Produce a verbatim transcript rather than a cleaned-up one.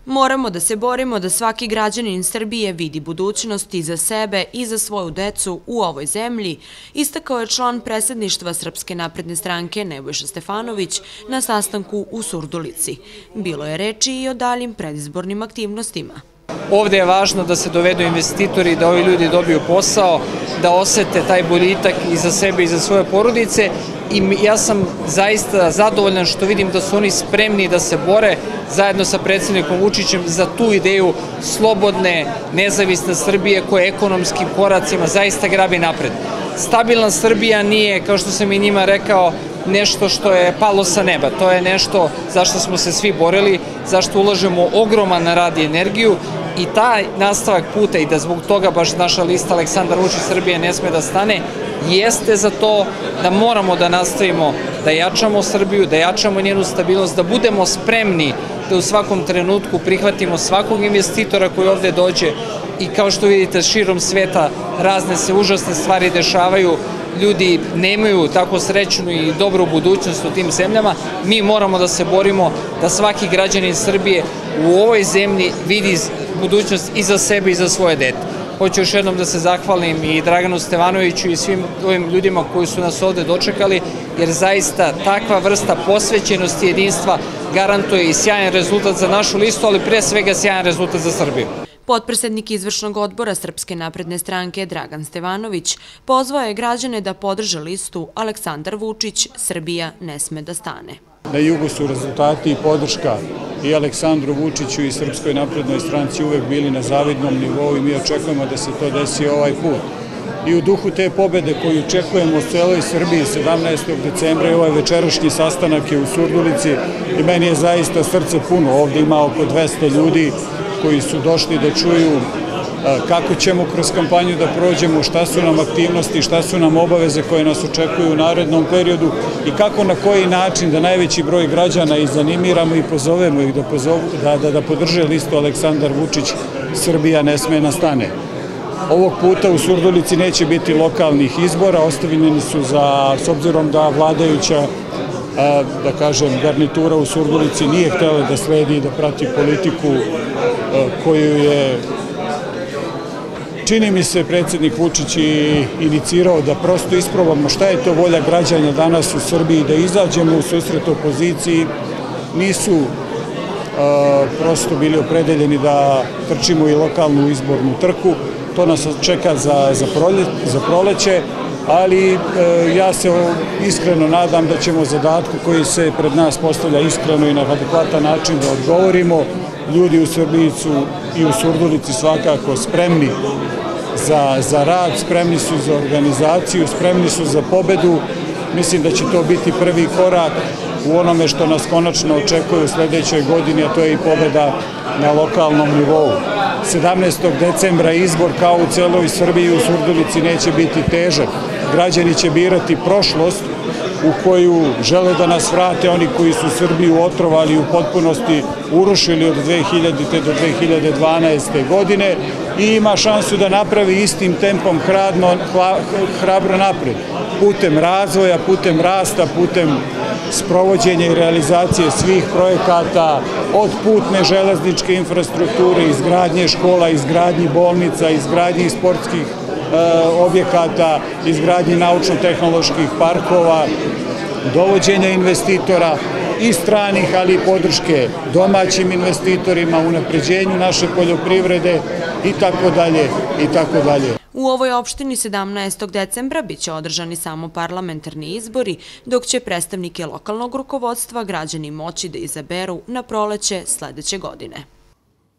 Moramo da se borimo da svaki građanin Srbije vidi budućnost i za sebe i za svoju decu u ovoj zemlji, istakao je član predsjedništva Srpske napredne stranke Nebojša Stefanović na sastanku u Surdulici. Bilo je reči i o daljim predizbornim aktivnostima. Ovdje je važno da se dovedu investitori, da ovi ljudi dobiju posao, da osete taj boljitak i za sebe i za svoje porodice i ja sam zaista zadovoljan što vidim da su oni spremni da se bore zajedno sa predsjednikom Vučićem za tu ideju slobodne, nezavisne Srbije koja ekonomskim koracima zaista grabi napred. Stabilna Srbija nije, kao što sam i njima rekao, nešto što je palo sa neba. To je nešto zašto smo se svi borili, zašto ulažemo ogroman rad i energiju i taj nastavak puta i da zbog toga baš naša lista Aleksandar Vučić Srbije ne sme da stane, jeste za to da moramo da nastavimo da jačamo Srbiju, da jačamo njenu stabilnost, da budemo spremni da u svakom trenutku prihvatimo svakog investitora koji ovdje dođe i kao što vidite širom sveta razne se užasne stvari dešavaju, ljudi nemaju tako srećnu i dobru budućnost u tim zemljama, mi moramo da se borimo da svaki građanin Srbije u ovoj zemlji vidi budućnost i za sebe i za svoje dete. Hoću još jednom da se zahvalim i Draganu Stevanoviću i svim ovim ljudima koji su nas ovdje dočekali, jer zaista takva vrsta posvećenosti i jedinstva garantuje i sjajan rezultat za našu listu, ali pre svega sjajan rezultat za Srbiju. Potpredsednik izvršnog odbora Srpske napredne stranke Dragan Stevanović pozvao je građane da podrže listu Aleksandar Vučić, Srbija ne sme da stane. Na jugu su rezultati i podrška i Aleksandru Vučiću i Srpskoj naprednoj stranci uvek bili na zavidnom nivou i mi očekujemo da se to desi ovaj put. I u duhu te pobede koju očekujemo u celoj Srbiji sedamnaestog decembra i ovaj večerašnji sastanak je u Surdulici i meni je zaista srce puno. Ovdje ima oko dvesta ljudi koji su došli da čuju kako ćemo kroz kampanju da prođemo, šta su nam aktivnosti, šta su nam obaveze koje nas očekuju u narednom periodu i kako na koji način da najveći broj građana i zanimiramo i pozovemo ih da, pozovu, da, da, da podrže listu Aleksandar Vučić, Srbija ne sme da stane. Ovog puta u Surdulici neće biti lokalnih izbora, ostavljeni su za, s obzirom da vladajuća da kažem, garnitura u Surdulici nije htjela da sledi i da prati politiku koju je, čini mi se, predsjednik Vučić inicirao da prosto isprobamo šta je to volja građana danas u Srbiji, da izađemo u susret opoziciji. Nisu prosto bili opredeljeni da trčimo i lokalnu izbornu trku. To nas čeka za, za, prolje, za proleće, ali e, ja se iskreno nadam da ćemo zadatku koji se pred nas postavlja iskreno i na adekvatan način da odgovorimo. Ljudi u Srbiji su i u Surdulici svakako spremni za, za rad, spremni su za organizaciju, spremni su za pobedu. Mislim da će to biti prvi korak u onome što nas konačno očekuje u sljedećoj godini, a to je i pobeda na lokalnom nivou. sedamnaestog decembra izbor kao u celoj Srbiji u Surdulici neće biti težak. Građani će birati prošlost u koju žele da nas vrate oni koji su Srbiju otrovali u potpunosti urušili od dve hiljadite do dve hiljade dvanaeste. godine i ima šansu da napravi istim tempom hradno, hrabro napred. Putem razvoja, putem rasta, putem sprovođenja i realizacije svih projekata, od putne železničke infrastrukture, izgradnje škola, izgradnji bolnica, izgradnji sportskih objekata, izgradnji naučno-tehnoloških parkova, dovođenja investitora i stranih, ali i podrške domaćim investitorima, unapređenju naše poljoprivrede i tako dalje i tako dalje. U ovoj opštini sedamnaestog decembra biće održani samo parlamentarni izbori, dok će predstavnike lokalnog rukovodstva građani moći da izaberu na proleće sledeće godine.